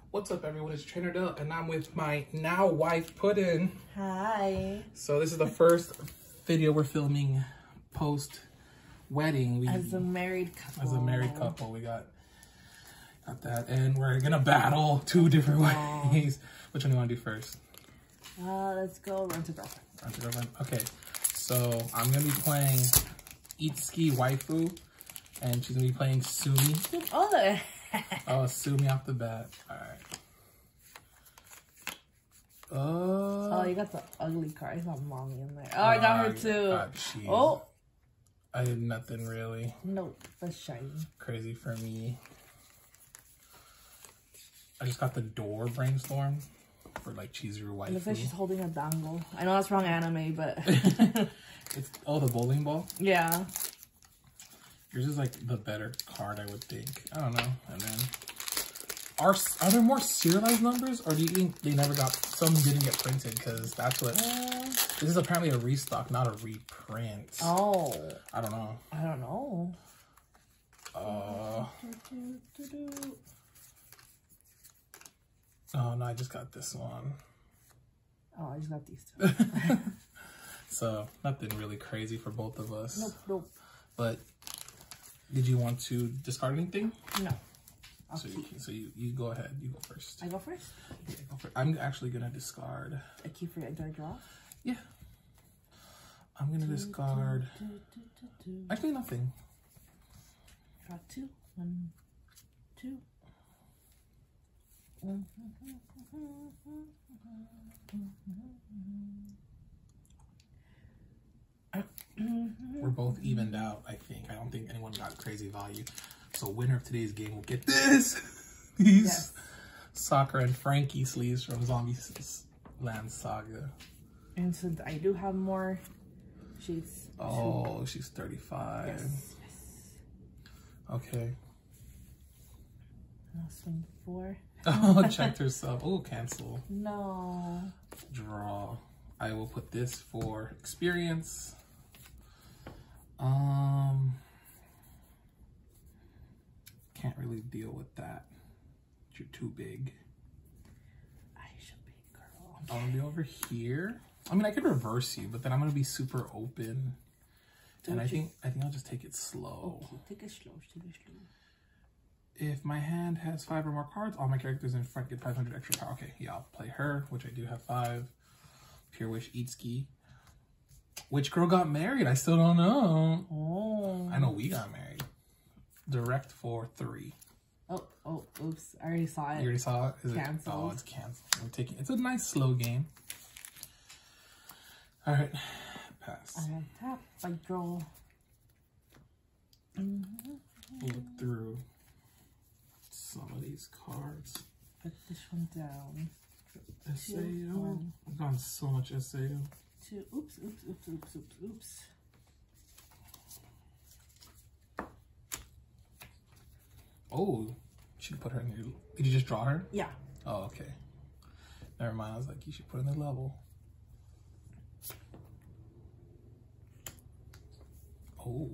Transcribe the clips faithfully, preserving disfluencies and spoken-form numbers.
What's up, everyone? It's Trainer Dell, and I'm with my now wife, Puddin. Hi. So this is the first video we're filming post wedding. We, as a married couple. As a married couple, we got got that, and we're gonna battle two different Aww. ways. Which one do you want to do first? Uh, let's go run to girlfriend. Run to girlfriend. Okay. So I'm gonna be playing Itsuki Waifu, and she's gonna be playing Sumi. Oh. Oh, Sumi off the bat. All right. Uh, oh, you got the ugly card. I got mommy in there. Oh, I got her too. God, oh. I did nothing really. Nope, that's shiny. Crazy for me. I just got the door brainstorm for like Chizuru Waifu. It looks like she's holding a dangle. I know that's wrong anime, but. It's oh, the bowling ball? Yeah. Yours is like the better card, I would think. I don't know. And then, are are there more serialized numbers, or do you think they never got? Some didn't get printed because that's what. Uh, this is apparently a restock, not a reprint. Oh. I don't know. I don't know. Uh. Oh no, I just got this one. Oh, I just got these two. So nothing really crazy for both of us. Nope, nope. But. Did you want to discard anything? No. I'll so keep. you, so you, you go ahead. You go first. I go first? Yeah, go first. I'm actually going to discard. A key for do I draw? Yeah. I'm going to discard. Do, do, do, do, do. Actually, nothing. Draw two. One, two. We're both evened out, I think. I don't think anyone got crazy value. So winner of today's game will get this. These yes. Sakura and Frankie sleeves from Zombie Land Saga. And so I do have more. She's Oh, two. She's thirty-five. Yes. Yes. Okay. I'll swing four. Oh, checked herself. Oh, cancel. No. Draw. I will put this for experience. Um, can't really deal with that. You're too big. I should be girl. I'm gonna be over here. I mean, I could reverse you, but then I'm gonna be super open. Do and I you... think I think I'll just take it slow. Okay, take it slow. Take it slow. If my hand has five or more cards, all my characters in front get five hundred extra power. Okay, yeah, I'll play her, which I do have five. Pure Wish Itsuki. Which girl got married? I still don't know. Oh. I know we got married. Direct for three. Oh, oh, oops. I already saw it. You already saw it? Is canceled. It? Oh, it's canceled. I'm taking. It's a nice slow game. All right, pass. I have tap. I draw. Look through some of these cards. Put this one down. S A O. I've gotten so much S A O. Two. Oops, oops, oops, oops, oops, oops. Oh, she put her in your. Did you just draw her? Yeah. Oh, okay. Never mind. I was like, you should put in the level. Oh.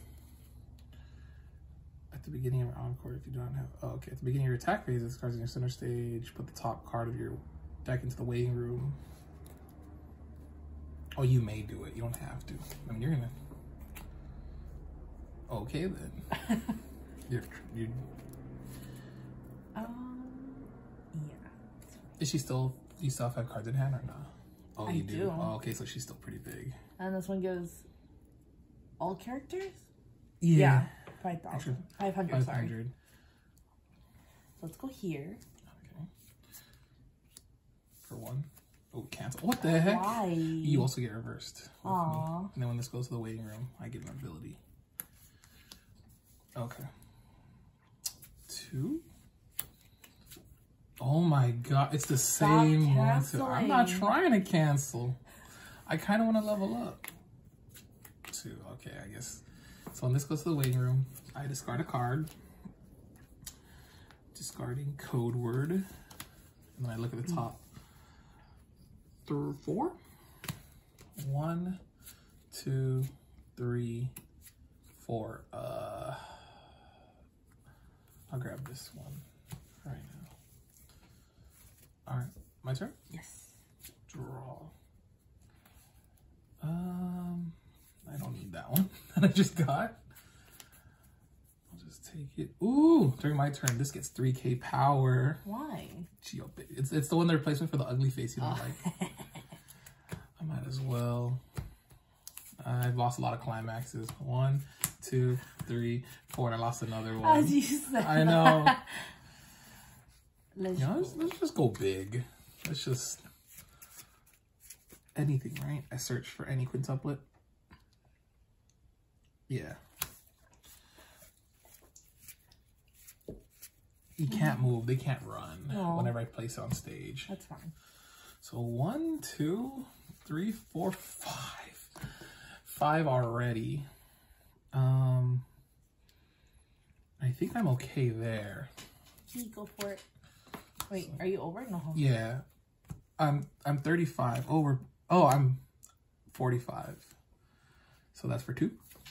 At the beginning of your encore, if you don't have. Oh, okay. At the beginning of your attack phase, this card's in your center stage. Put the top card of your deck into the waiting room. Oh, you may do it. You don't have to. I mean, you're gonna. Okay then. you're you. Um. Yeah. Is she still? You still have five cards in hand or not? Oh, I you do. do. Oh, okay. So she's still pretty big. And this one gives all characters. Yeah. yeah five thousand. Five hundred. Sorry. So let's go here. Okay. For one. Oh, cancel. What the heck? Why? You also get reversed. Aww. And then when this goes to the waiting room, I get an ability. Okay. Two. Oh my god. It's the Stop same one. canceling. I'm not trying to cancel. I kind of want to level up. Two. Okay, I guess. So when this goes to the waiting room, I discard a card. Discarding code word. And then I look at the top. Through four. One, two, three, four. Uh, I'll grab this one right now. My turn? Yes. Draw. Um, I don't need that one that I just got. I'll just take it. Ooh, during my turn, this gets three K power. Why? Geo, it's, it's the one, the replacement for the ugly face you don't oh. like. I might as well. I've lost a lot of climaxes. One, two, three, four, and I lost another one. As you said. I know. Let's, you know let's, let's just go big. Let's just... Anything, right? I search for any quintuplet. Yeah. You can't move. They can't run Aww. Whenever I place it on stage. That's fine. So one, two, three, four, five. Five already. Um, I think I'm okay there. You go for it. Wait, are you over? No. Yeah. I'm I'm thirty-five. Over. Oh, I'm forty-five. So that's for two.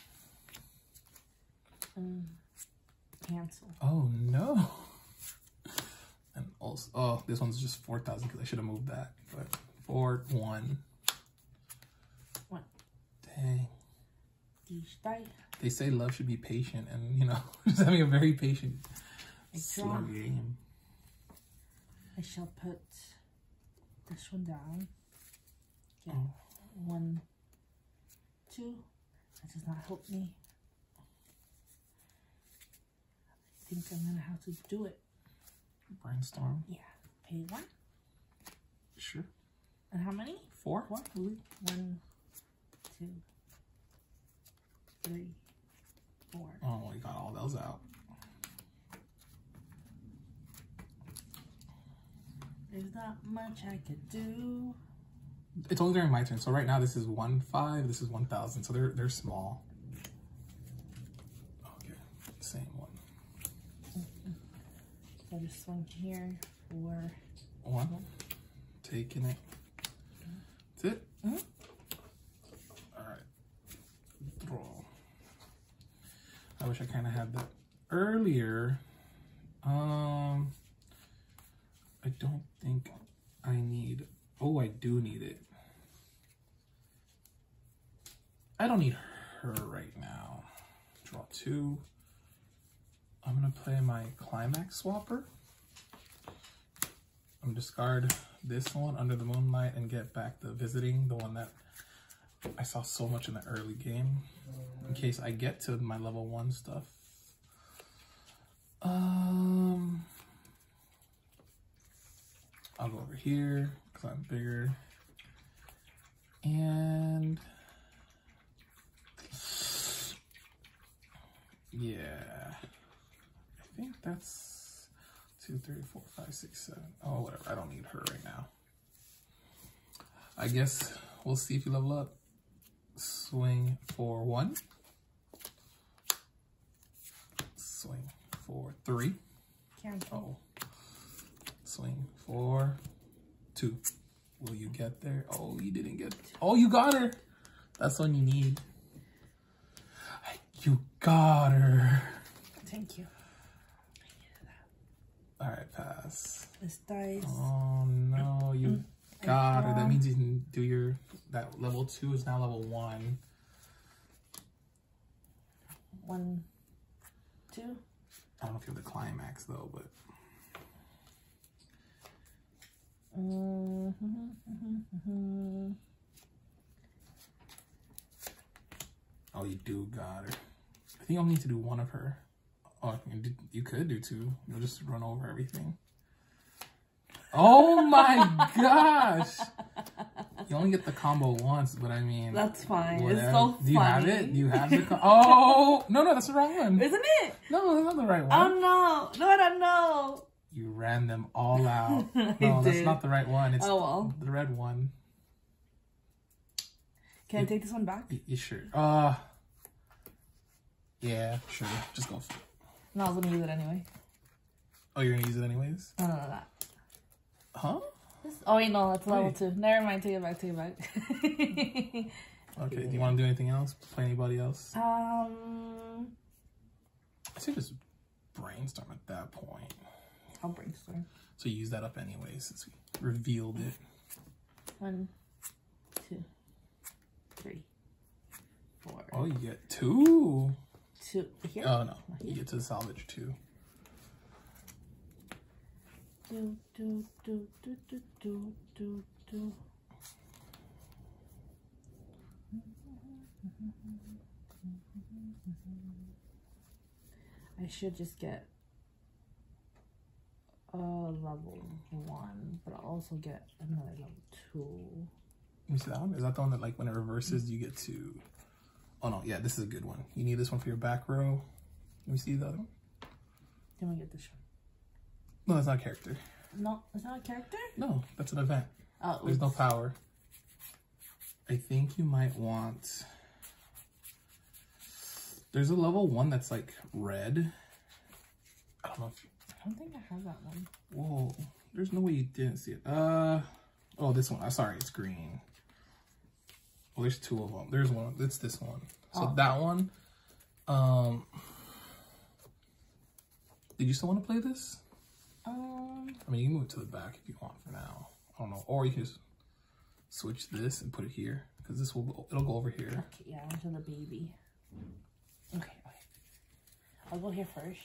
Um, cancel. Oh no. And also, oh, this one's just four thousand because I should have moved that. But four, one. One. Dang. They say love should be patient, and you know, just having a very patient, slow game. I shall put this one down. Get oh. one, two. That does not help me. I think I'm gonna have to do it. Brainstorm. Yeah. Pay one. Sure. And how many? Four. Four. One, two, three, four. Oh, we got all those out. There's not much I could do. It's only during my turn. So right now this is one five. This is one thousand. So they're they're small. Okay, same one. Mm-hmm. So this one here for one. Taking it. That's it. Mm-hmm. All right. Draw. I wish I kind of had that earlier. Um, I don't think I need. Oh, I do need it. I don't need her right now. Draw two. I'm gonna play my climax swapper. I'm gonna discard this one, Under the Moonlight, and get back the Visiting, the one that I saw so much in the early game, in case I get to my level one stuff. Um, I'll go over here because I'm bigger. And yeah, I think that's two, three, four, five, six, seven. Oh, whatever. I don't need her right now. I guess we'll see if you level up. Swing for one. Swing for three. Cancel. Oh. Swing for two. Will you get there? Oh, you didn't get. Oh, you got her. That's the one you need. You got her. Thank you. All right, pass. This dice. Oh no, you mm. got her. That means you can do your. That level two is now level one. One, two. I don't know if you have the climax though, but. Mm-hmm, mm-hmm, mm-hmm. Oh, you do got her. I think I'll need to do one of her. Oh, you could do two. You'll just run over everything. Oh my gosh! You only get the combo once, but I mean... That's fine. Whatever. It's so funny. Do you have it? Do you have the... Com oh! No, no, that's the wrong one. Isn't it? No, that's not the right one. Oh no. No, I don't know. You ran them all out. I No, did. That's not the right one. It's oh, well. the red one. Can you, I take this one back? You sure? Uh, yeah, sure. Just go for it. No, I was going to use it anyway. Oh, you're going to use it anyways? No, no, no, that. Huh? This, oh, wait, no, that's level wait. two. Never mind, take it back, take it back. Okay, do you want to do anything else? Play anybody else? Um, I say just brainstorm at that point. I'll brainstorm. So you use that up anyway since we revealed it. One, two, three, four. Oh, you get two. Two here? Oh no, you get to salvage two. Do, do, do, do, do, do, do, do. I should just get a level one, but I'll also get another level two. Let me see that one. Is that the one that, like, when it reverses, you get to... Oh, no. Yeah, this is a good one. You need this one for your back row. Let me see the other one. Then we get this one. No, that's not a character. No, it's not a character? No, that's an event. Oh, There's no power. I think you might want... There's a level one that's, like, red. I don't know if you... I don't think I have that one. Whoa. There's no way you didn't see it. Uh... Oh, this one. I'm sorry, it's green. Well, there's two of them. There's one. It's this one. So oh. that one. Um. Did you still want to play this? Um. I mean, you can move it to the back if you want for now. I don't know. Or you can just switch this and put it here because this will go, it'll go over here. Okay, yeah, into the baby. Okay, okay. I'll go here first.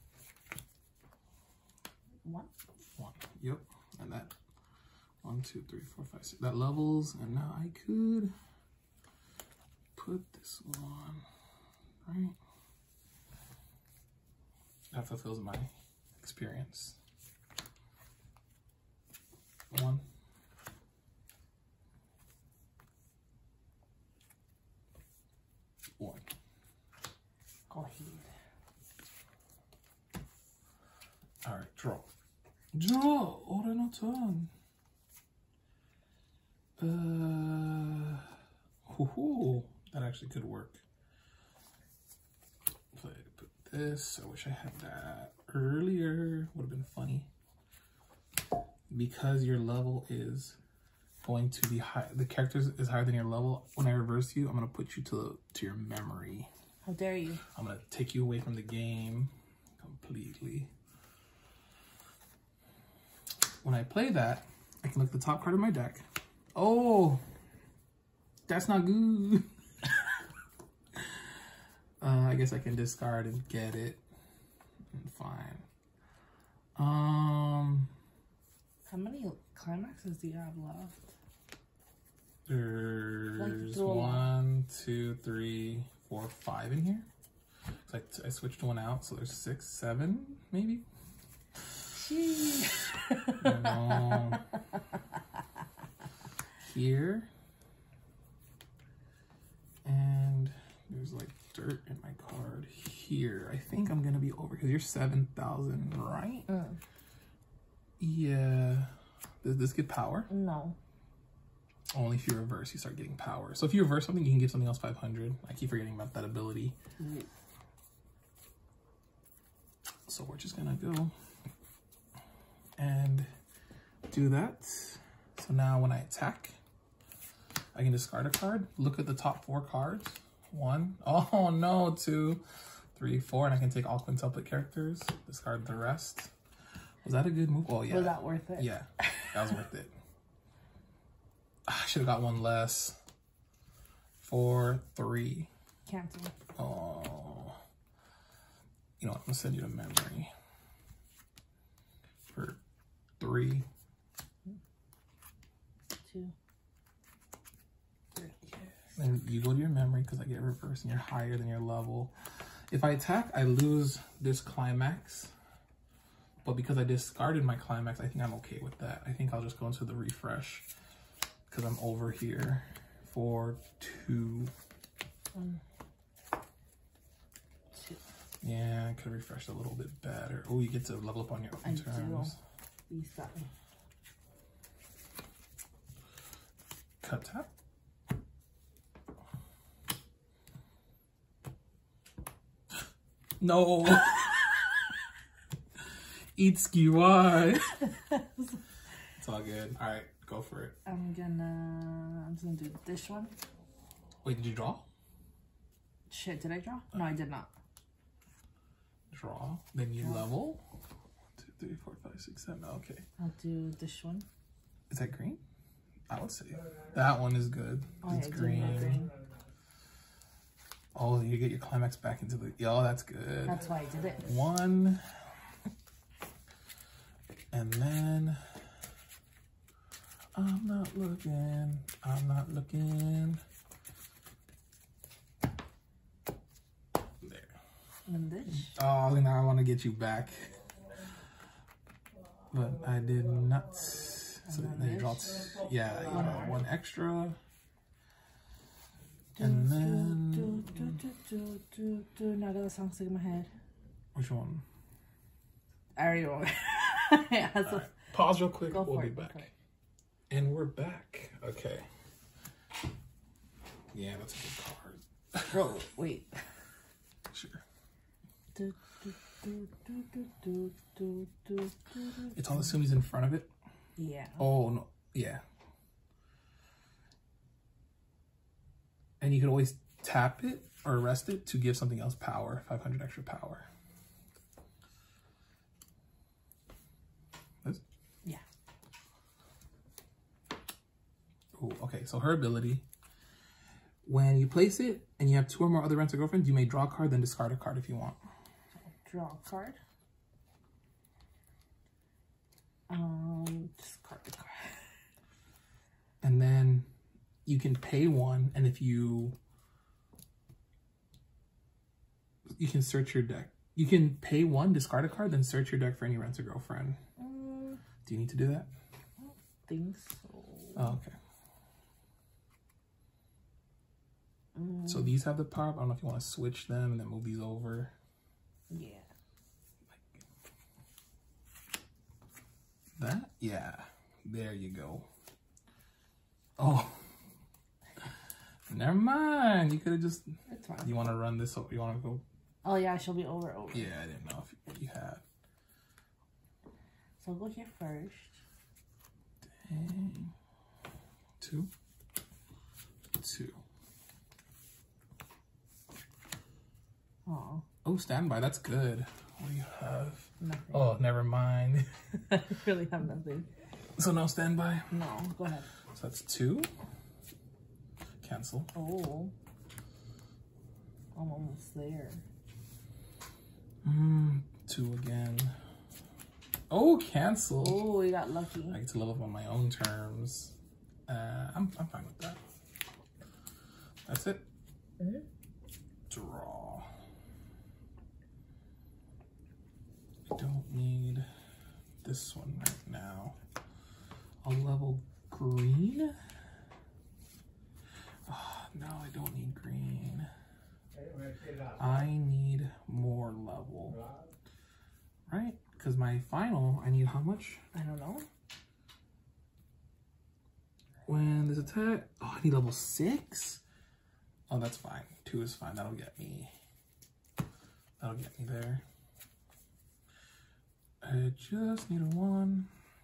One. One. Yep. And that. One, two, three, four, five, six. That levels, and now I could put this one, right? That fulfills my experience. One. One. Go ahead. All right, draw. Draw. Order no turn. Uh, hoo-hoo. That actually could work. So I put this. I wish I had that earlier. Would have been funny. Because your level is going to be high, the character is higher than your level. When I reverse you, I'm gonna put you to to your memory. How dare you? I'm gonna take you away from the game completely. When I play that, I can look at the top card of my deck. Oh, that's not good. uh, I guess I can discard and get it. Fine. Um, How many climaxes do you have left? There's Like, one, two, three, four, five in here. It's like I switched one out, so there's six, seven, maybe. um, here, and there's like dirt in my card here. I think I'm gonna be over because you're seven thousand, right? Mm. Yeah. Does this get power? No. Only if you reverse, you start getting power. So if you reverse something, you can give something else five hundred. I keep forgetting about that ability. Mm. So we're just gonna go and do that. So now when I attack, I can discard a card. Look at the top four cards. One, oh no, two, three, four, and I can take all quintuplet characters. Discard the rest. Was that a good move? Oh yeah. Was that worth it? Yeah, that was worth it. I should have got one less. Four, three. Cancel. Oh. You know what? I'm gonna send you a memory. For three. Two. Three. And you go to your memory because I get reversed and you're higher than your level. If I attack, I lose this climax. But because I discarded my climax, I think I'm okay with that. I think I'll just go into the refresh because I'm over here for two. One, two. Yeah, I could have refreshed a little bit better. Oh, you get to level up on your own I terms. do. You got me. Cut tap. No. Eat ski, why? It's all good. All right, go for it. I'm gonna, I'm just gonna do this one. Wait, did you draw? Shit, did I draw? No, I did not. Draw. Then you Draw. level. One, two, three, four, five, six, seven. Okay. I'll do this one. Is that green? I would say that one is good. Oh, It's yeah, green. green. Oh, you get your climax back into the. Oh, that's good. That's why I did it. One. And then. I'm not looking. I'm not looking. There. And this. Oh, now I want to get you back. But I did not. So then you draw, yeah, you draw one extra. And then. Do, do, do, do, do, do. Now that the song's stuck in my head. Which one? I already wrote it. Yeah, so Right. Pause real quick. go We'll for be it, go back. for it. And we're back. Okay. Yeah, that's a good card. Bro, wait. Sure. Do, do, do, do, do, do, do, do, do. It's all assuming he's in front of it. Yeah. Oh, no. Yeah. And you can always tap it or arrest it to give something else power. five hundred extra power. This? Yeah. Ooh, okay, so her ability. When you place it and you have two or more other Rent-A-Girlfriends, you may draw a card, then discard a card if you want. Draw a card. Um, discard the card. And then you can pay one, and if you you can search your deck. You can pay one, discard a card, then search your deck for any Rent-A-Girlfriend. Um, Do you need to do that? I don't think so. Oh, okay. Um, So these have the power. I don't know if you want to switch them and then move these over. yeah. That? Yeah. There you go. Oh. Never mind. You could have just... It's fine. You want to run this? You want to go... Oh, yeah, she'll be over, over. Yeah, I didn't know if you had. So I'll go here first. Dang. Two. Two. Oh, Oh, standby. That's good. What do you have? nothing. Oh, never mind. I really have nothing. So no standby. No, go ahead. So that's two. Cancel. Oh, I'm almost there. Mm, two again. Oh, cancel. Oh, we got lucky. I get to level up on my own terms. Uh, I'm, I'm fine with that. That's it. Mm-hmm. Draw. I don't need this one right now. I'll level green. Oh, no, I don't need green. I need more level. Right? Because my final, I need how much? I don't know. When this attack, oh, I need level six? Oh, that's fine. Two is fine. That'll get me. That'll get me there. I just need a one.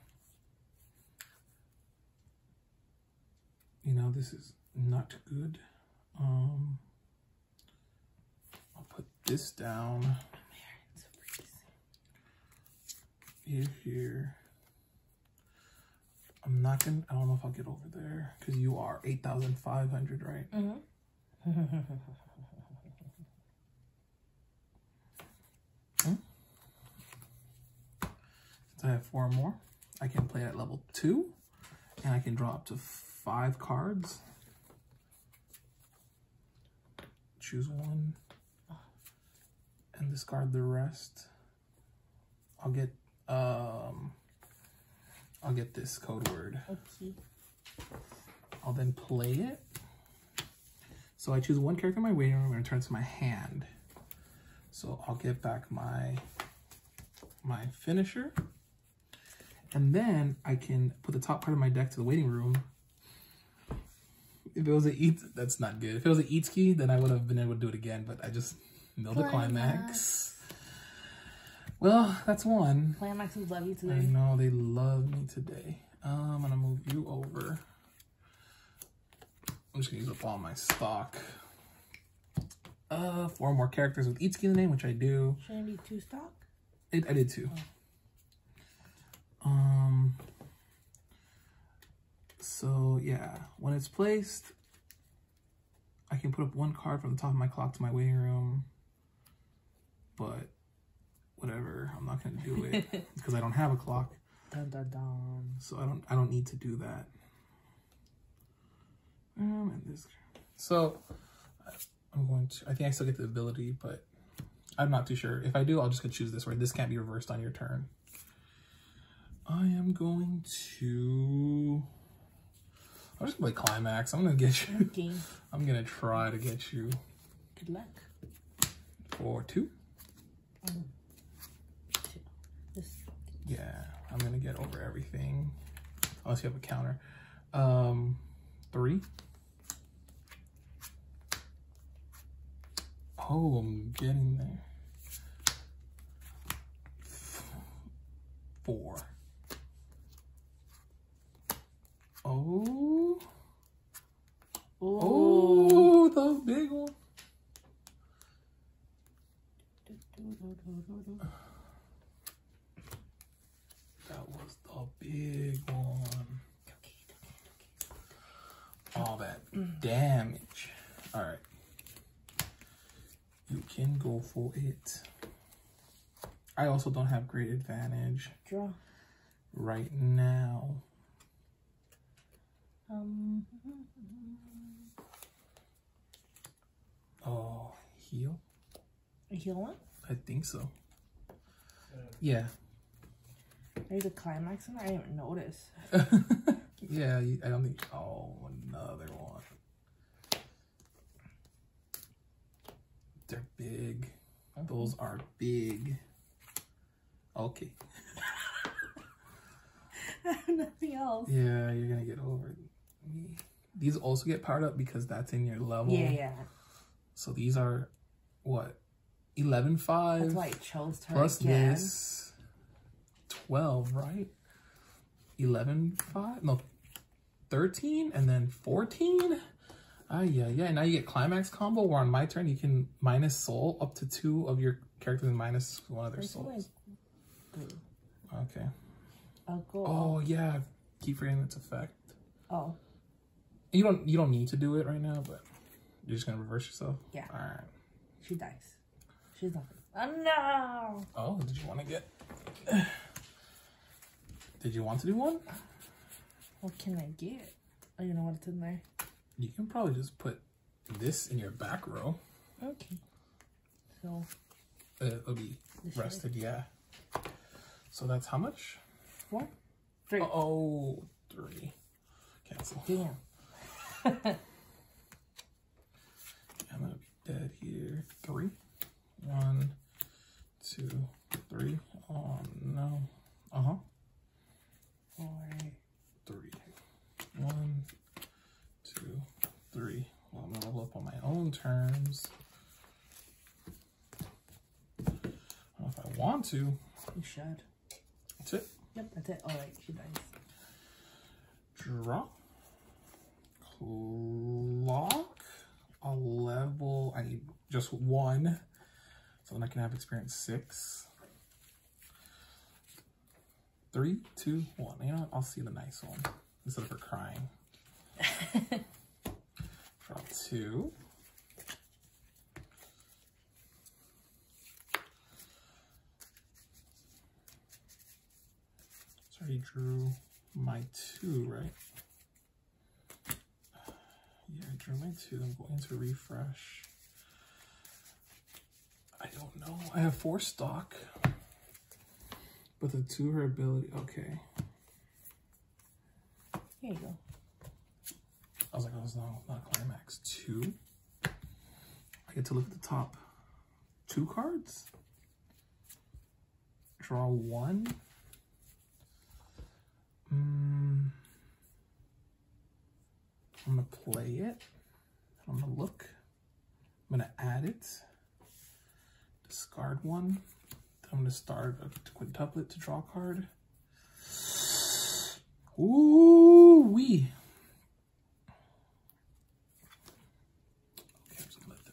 You know, this is not good. Um, I'll put this down. Here, here. I'm not gonna, I don't know if I'll get over there because you are eight thousand five hundred, right? Mm-hmm. Hmm? Since I have four more, I can play at level two and I can draw up to five cards. Choose one and discard the rest. I'll get um I'll get this code word. Okay. I'll then play it. So I choose one character in my waiting room and return to my hand. So I'll get back my my finisher. And then I can put the top part of my deck to the waiting room. If it was an eat, that's not good. If it was an eat ski, then I would have been able to do it again, but I just milled the climax. Well, that's one. Climaxes love you I today. know they love me today. Um, I'm gonna move you over. I'm just gonna use up all my stock. Uh, four more characters with each skin in the name, which I do. Should I need two stock? It, I did two. Um. So yeah, when it's placed, I can put up one card from the top of my clock to my waiting room. But whatever, I'm not gonna do it because I don't have a clock. Dun, dun, dun. So I don't. I don't need to do that. Um, and this. So I'm going to. I think I still get the ability, but I'm not too sure. If I do, I'll just go choose this where this can't be reversed on your turn. I am going to. I'm just gonna play Climax. I'm gonna get you. Okay. I'm gonna try to get you. Good luck. For two. Um, two. This. Yeah, I'm gonna get over everything. Unless you have a counter. Um, three. Oh, I'm getting there. Four. Oh. Oh. Oh, the big one. That was the big one. All that damage. All right. You can go for it. I also don't have great advantage. Draw. Right now. Um. Oh, heal? A heal one? I think so. Yeah. There's a Climax one? I didn't even notice. Yeah, I don't think. Oh, another one. They're big. Those are big. Okay. I have nothing else. Yeah, you're gonna get over me. These also get powered up because that's in your level. Yeah, yeah. So these are what? eleven five. That's why I chose her plus again. this. twelve, right? eleven five? No, thirteen and then fourteen? Ah, yeah, yeah. Now you get Climax combo where on my turn you can minus soul up to two of your characters and minus one of their souls. Okay. I'll go. Oh, yeah. Keep forgetting its effect. Oh. You don't you don't need to do it right now, but you're just gonna reverse yourself? Yeah. Alright. She dies. She's not. Oh no! Oh, did you want to get Did you want to do one? What can I get? Oh, you know what's in there? You can probably just put this in your back row. Okay. So Uh, it'll be rested, yeah. So that's how much? Four? Three. Uh oh, three. Cancel. Damn. I'm gonna be dead here. Three. One, two, three. Oh no. Uh huh. Four. Three. One, two, three. Well, I'm gonna level up on my own terms. I don't know if I want to. You should. That's it. Yep, that's it. All right, she dies. Draw. Clock. A level. I need just one. So then I can have experience six. Three, two, one. You know what? I'll see the nice one instead of her crying. Draw two. So I already drew my two, right? Yeah, I drew my two. I'm going to refresh. I don't know. I have four stock. But the two, her ability. Okay. Here you go. I was like, oh, it's not, not Climax. Two. I get to look at the top two cards. Draw one. Mm. I'm going to play it. I'm going to look. I'm going to add it. Discard one. I'm going to start a quintuplet to draw a card. Ooh wee. Okay, I'm just gonna let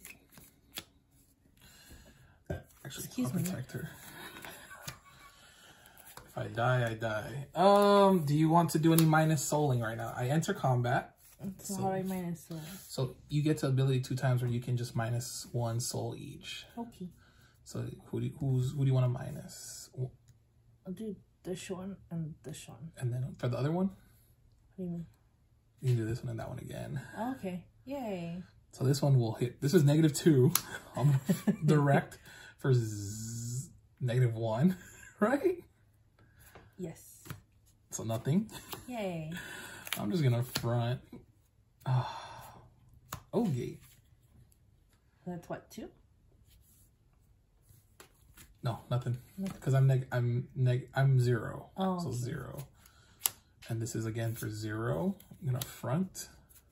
them. Actually, Excuse I'll me. protect her. If I die, I die. Um, do you want to do any minus souling right now? I enter combat. So, so how do I minus soul? So you get to ability two times where you can just minus one soul each. Okay. So who do you, who's who do you want to minus? I'll do this one and this one. And then for the other one? What do you mean? You can do this one and that one again. Okay. Yay. So this one will hit. This is negative two. I'm direct for z negative one, right? Yes. So nothing. Yay. I'm just gonna front. Uh, okay. That's what, two? No, nothing. Because I'm neg. I'm neg. I'm zero. Oh. So Okay. zero. And this is again for zero. I'm gonna front.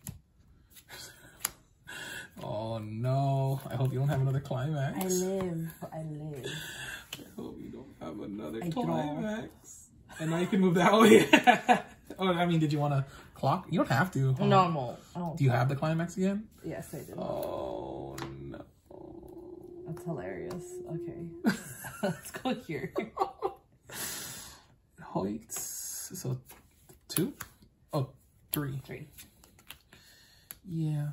Oh no! I hope you don't have another climax. I live. I live. I hope you don't have another I climax. And now you can move that way. Oh, I mean, did you want to clock? You don't have to. Huh? Normal. Oh, Do you have the climax again? yes, I do. Oh no! That's hilarious. Okay. Let's go here. Hoits. So two? Oh, three. Three. Yeah.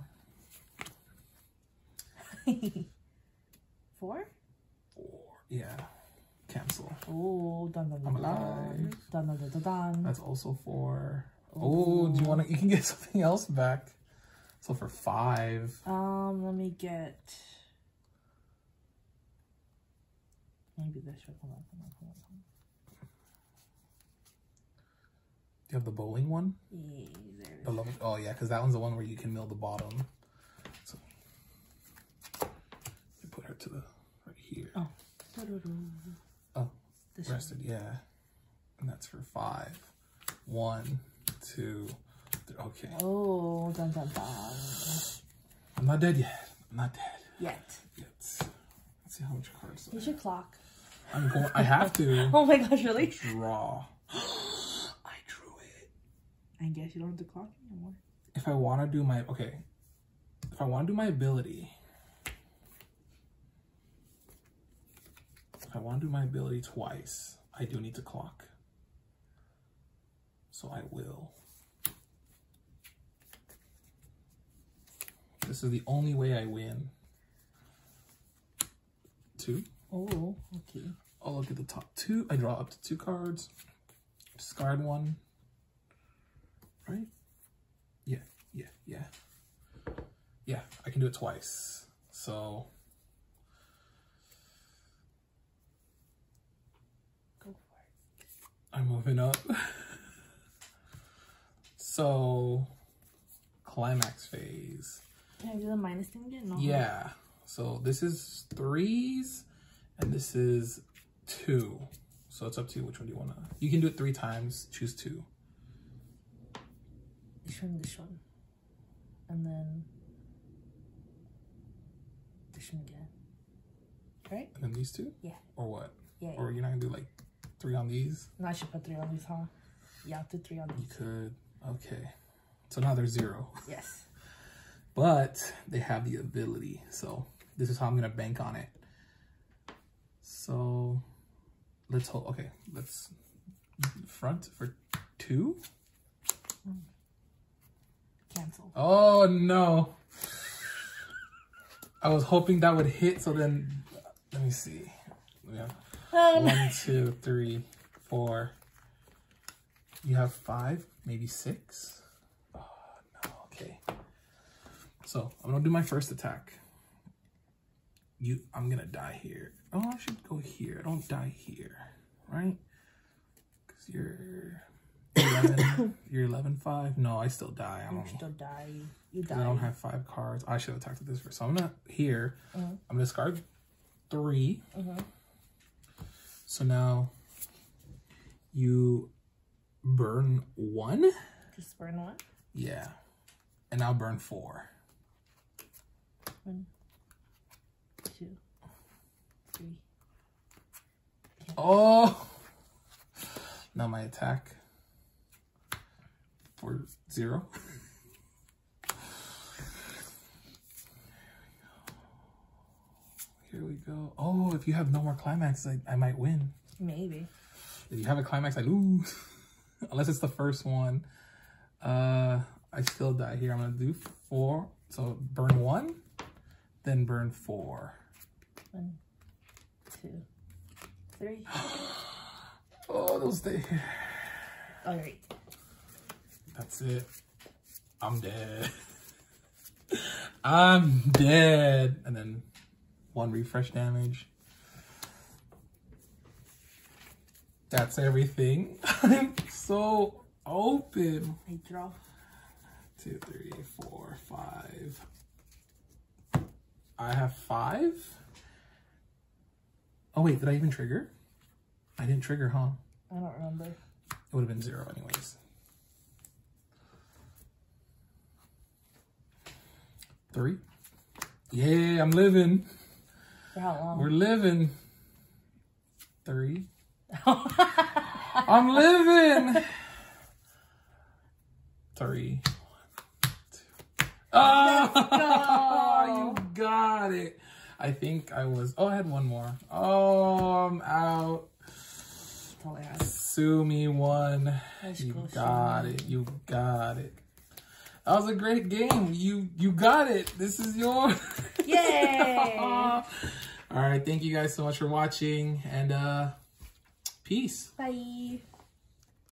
Four? Four. Yeah. Cancel. Oh, dun dun dun I'm dun. alive. Dun dun dun dun dun. That's also four. Oh, do you want to? You can get something else back. So for five. Um, let me get maybe this one. Hold on, hold on, hold on. Do you have the bowling one? Yeah, there it The is. level, oh yeah, because that one's the one where you can mill the bottom. So you put her to the right here. Oh. Oh, This rested, yeah. And that's for five. One, two, three. Okay. Oh, dun dun dun. I'm not dead yet. I'm not dead Yet. yet. Let's see how much cards. Here's your clock. I'm going. I have to Oh my gosh, really? draw. I drew it. I guess you don't have the clock anymore. If I want to do my okay, if I want to do my ability, if I want to do my ability twice, I do need to clock. So I will. This is the only way I win. Two. Oh, okay. I'll look at the top two. I draw up to two cards. Discard one. Right? Yeah, yeah, yeah. Yeah, I can do it twice. So Go for it. I'm moving up. So climax phase. Can I do the minus thing again? No. Yeah. So this is threes and this is two. So it's up to you which one do you want to. You can do it three times. Choose two. This one, this one. And then this one again. Right? And then these two? Yeah. Or what? Yeah. Or you're not going to do like three on these? No, I should put three on these, huh? Yeah, I'll do three on You these. could. Okay. So now there's zero. Yes. But they have the ability. So this is how I'm going to bank on it. So let's hold. Okay. Let's front for two. Cancel. Oh, no. I was hoping that would hit. So then, let me see. We have Um, one, two, three, four. You have five, maybe six. Oh, no. Okay. So I'm going to do my first attack. You, I'm going to die here. Oh, I should go here. I don't die here, right? Because you're eleven. You're eleven five. No, I still die. I you don't know. still die. You I die. don't have five cards. I should have attacked with this first. So I'm gonna here. Uh-huh. I'm gonna discard three. Uh-huh. So now you burn one. Just burn one. Yeah, and I'll burn four. One, two, three. Oh, now my attack for zero. Here we go. Oh, if you have no more climax, I, I might win. Maybe. If you have a climax, I lose. Unless it's the first one. Uh, I still die here. I'm gonna do four. So burn one, then burn four. One, two, three. Oh, they'll stay here. All right. That's it. I'm dead. I'm dead. And then one refresh damage. That's everything. I'm so open. I draw. Two, three, four, five. I have five? Oh wait, did I even trigger? I didn't trigger, huh? I don't remember. It would have been zero anyways. Three. Yeah, I'm living. For how long? We're living. Three. I'm living. Three. One, two. Oh, you got it. I think I was. Oh, I had one more. Oh, I'm out. Oh, yeah. Sue me one. Let's You go, got Sue me. it. You got it. That was a great game. You you got it. This is yours. Yay! All right. Thank you guys so much for watching, and uh, peace. Bye.